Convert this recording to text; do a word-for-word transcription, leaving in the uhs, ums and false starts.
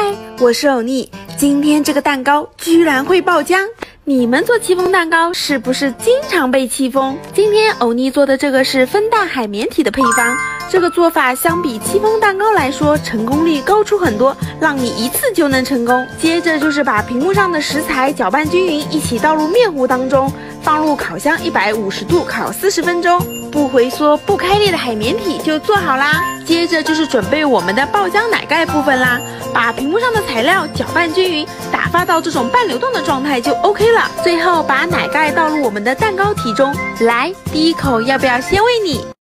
嗨，我是欧尼，今天这个蛋糕居然会爆浆！你们做戚风蛋糕是不是经常被戚风？今天欧尼做的这个是分蛋海绵体的配方，这个做法相比戚风蛋糕来说，成功率高出很多，让你一次就能成功。接着就是把屏幕上的食材搅拌均匀，一起倒入面糊当中，放入烤箱一百五十度烤四十分钟，不回缩不开裂的海绵体就做好啦。接着就是准备我们的爆浆奶盖部分啦，把屏幕上的材料搅拌均匀，打发到这种半流动的状态就 OK 了。最后把奶盖倒入我们的蛋糕体中，来，第一口要不要先喂你？